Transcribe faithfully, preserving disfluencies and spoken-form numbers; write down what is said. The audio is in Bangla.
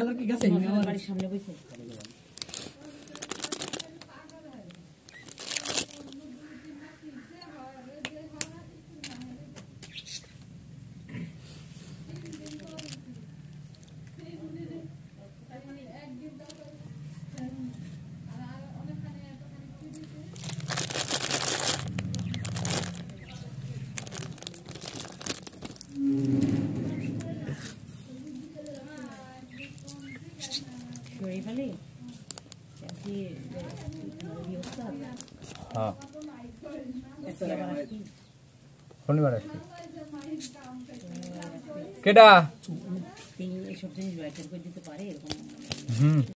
খেলার কি গেছে আমার বাড়ির সামনে বসে हाँ শনিবার আসছি কেডা এইসব জিনিস ব্যাটার করে দিতে পারে এরকম হুম